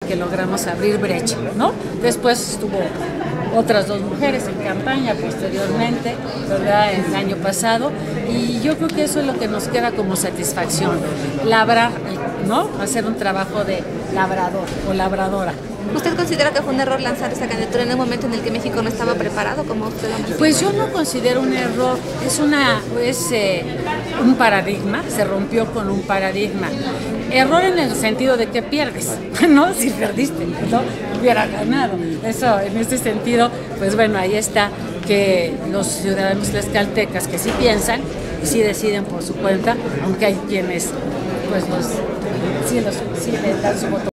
que logramos abrir brecha, ¿no? Después estuvo otras dos mujeres en campaña posteriormente, ¿verdad?, el año pasado, y yo creo que eso es lo que nos queda como satisfacción, labrar, ¿no?, hacer un trabajo de labrador o labradora. ¿Usted considera que fue un error lanzar esta candidatura en un momento en el que México no estaba preparado, como usted lo mencionó? Pues yo no considero un error, es un paradigma, se rompió con un paradigma. Error en el sentido de que pierdes, ¿no? Si perdiste, ¿no? Hubiera ganado. Eso, en este sentido, pues bueno, ahí está que los ciudadanos tlaxcaltecas que sí piensan y sí deciden por su cuenta, aunque hay quienes, pues sí les dan su voto.